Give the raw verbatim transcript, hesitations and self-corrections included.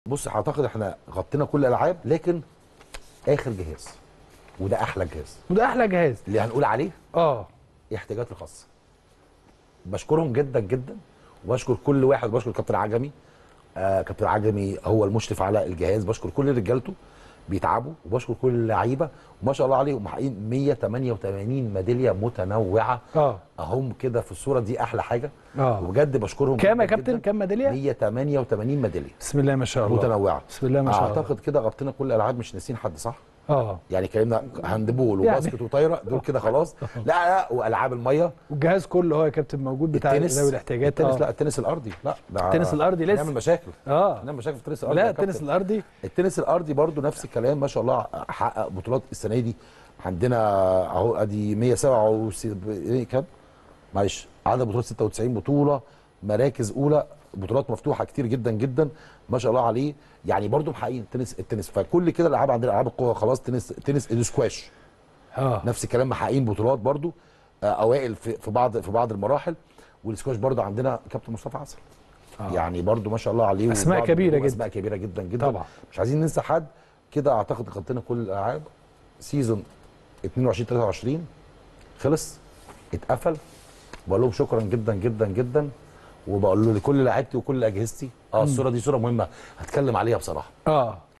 بص اعتقد احنا غطينا كل الالعاب، لكن اخر جهاز وده احلى جهاز وده احلى جهاز اللي هنقول عليه اه احتياجات الخاصه. بشكرهم جدا جدا، وبشكر كل واحد، وبشكر كابتن عجمي. آه كابتن عجمي هو المشرف على الجهاز. بشكر كل رجالته بيتعبوا، وبشكر كل اللعيبه، وما شاء الله عليهم محققين مية وتمانية وتمانين ميداليه متنوعه. اه اهم كده في الصوره دي احلى حاجه. اه وبجد بشكرهم كام يا جدا كابتن؟ جدا. كام ميداليه؟ مية وتمانية وتمانين ميداليه بسم الله ما شاء الله متنوعه. بسم الله ما شاء الله. اعتقد كده غطينا كل الالعاب، مش ناسيين حد صح؟ اه يعني كلمنا هاندبول يعني وباسكت وطايره، دول كده خلاص. لا لا، والعاب الميه، والجهاز كله هو يا كابتن موجود بتاع التنس. ذوي الاحتياجات. التنس آه. لا، التنس الارضي لا، ده التنس الارضي لسه هنعمل مشاكل. اه هنعمل مشاكل في التنس الارضي لا يا التنس كابتن. الارضي التنس الارضي برضو نفس الكلام، ما شاء الله حقق بطولات السنه دي. عندنا اهو ادي مية وسبعة وستين كام؟ معلش، عدد بطولات ستة وتسعين بطوله، مراكز اولى، بطولات مفتوحه كتير جدا جدا، ما شاء الله عليه. يعني برضو محققين التنس التنس فكل كده الالعاب عندنا العاب القوه خلاص. تنس تنس السكواش اه نفس الكلام، محققين بطولات برضو، آه، اوائل في في بعض في بعض المراحل. والسكواش برضو عندنا كابتن مصطفى عسل. آه. يعني برضو ما شاء الله عليه، أسماء وبعض كبيرة النجوم جدا. اسماء كبيره جدا جدا طبعا. مش عايزين ننسى حد. كده اعتقد غطينا كل الالعاب. سيزون اتنين وعشرين تلاتة وعشرين خلص، اتقفل. بقول لهم شكرا جدا جدا جدا، وبقول له لكل لعيبتي وكل اجهزتي. اه الصوره دي صوره مهمه هتكلم عليها بصراحه. اه